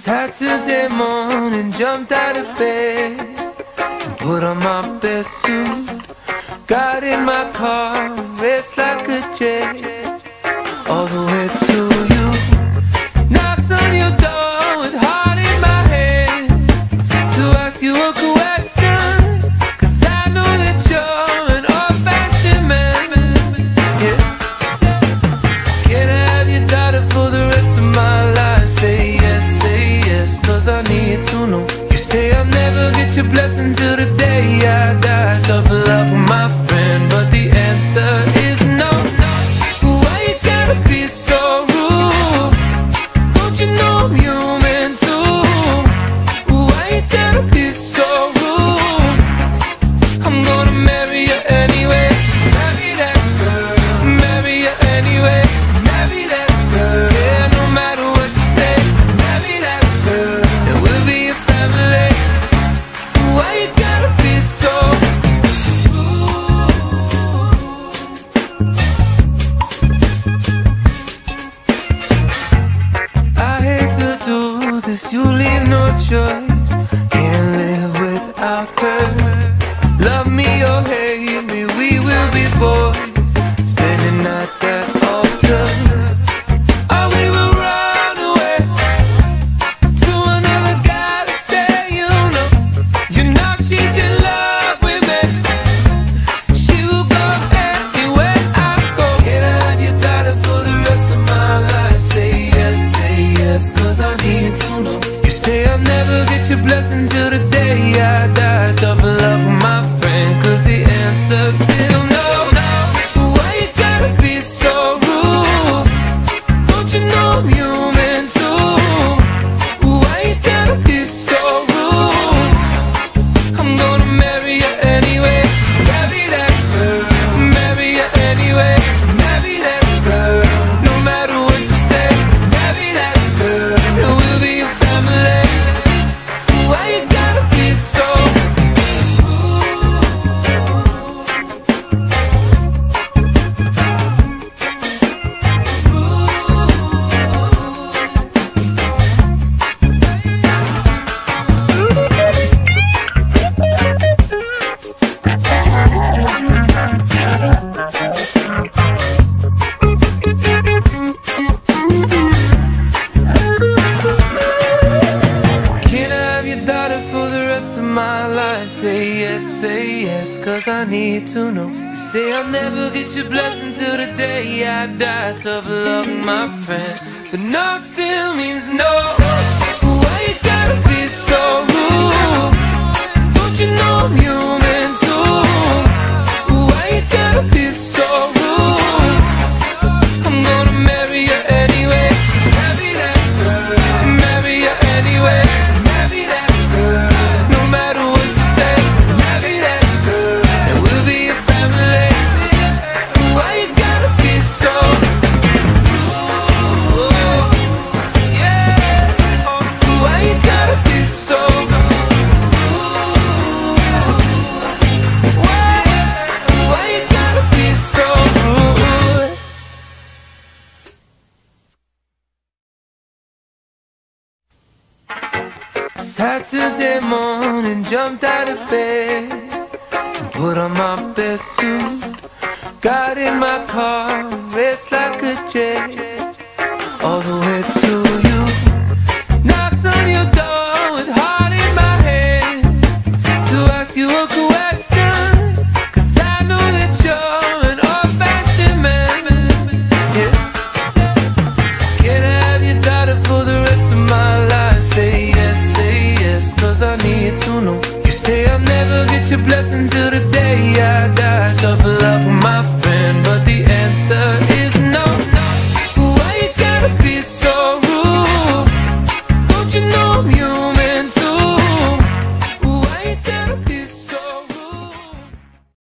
Saturday morning, jumped out of bed and put on my best suit. Got in my car and raced like a jet all the way to you. Knocked on your door with heart in my hand to ask you a question, 'cause I know that you're an old-fashioned man. Yeah. Can I have your daughter for the rest of my life? Say yes, 'cause I need to know. You say I'll never get your blessing till the day I die. Tough luck, my friend, but the answer is no. Why you gotta be so rude? Don't you know I'm human too? Why you gotta be so rude? I'm gonna marry you anyway. Marry that girl. Marry you anyway. Marry that girl. Yeah, no matter what you say. Marry that girl, and we'll be a family. Why you gotta be so rude? I hate to do this, you leave no choice. Can't live without her. Love me or hate me, we will be boys, standing at that altar. Or we will run away to another guy to say you know she's in love with me. She will go anywhere I go. Can I have your daughter for the rest of my life? Say yes, 'cause I need to know. You say I'll never get your blessing till the day I die. Tough luck, my friend, 'cause the answer's still no. Why you gotta be so rude? Don't you know I'm human too? Why you gotta be so rude? I'm gonna marry you anyway. Marry that girl. Marry you anyway. Marry that girl. No matter what you say. Marry that girl, and we'll be a family. Why you gotta be so Can I have your daughter for the rest of my life? Say yes, 'cause I need to know. You say I'll never get your blessing till the day I die. Tough luck, my friend, but no still means no. Why you gotta be so rude? Don't you know I'm human too? Why you gotta be so rude? I'm gonna marry you anyway. Marry that girl. Marry you anyway. Marry that girl. No matter what you say. Marry that girl, and we'll be a family. Why you gotta be so rude? Yeah. Why you gotta be so rude? Why you gotta be so rude? Saturday morning, jumped out of bed and put on my best suit. Got in my car and raced like a jet all the way to you. Knocked on your door with heart in my hand to ask you a question, 'cause I know that you're an old-fashioned man. Yeah. Can I have your daughter for the rest of my life? Say yes, 'cause I need to know. You say I'll never get your blessing till the day I die. Tough